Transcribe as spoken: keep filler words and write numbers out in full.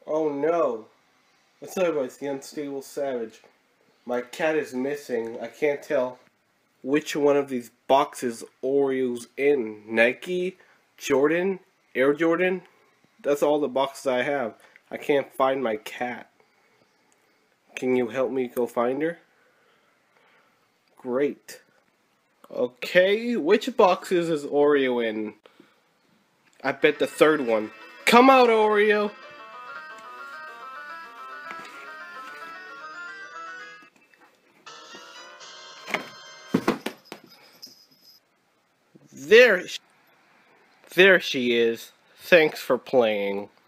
Oh no. What's up, it's the Unstable Savage. My cat is missing. I can't tell which one of these boxes Oreo's in. Nike? Jordan? Air Jordan? That's all the boxes I have. I can't find my cat. Can you help me go find her? Great. Okay, which boxes is Oreo in? I bet the third one. Come out, Oreo! There, there she is. Thanks for playing.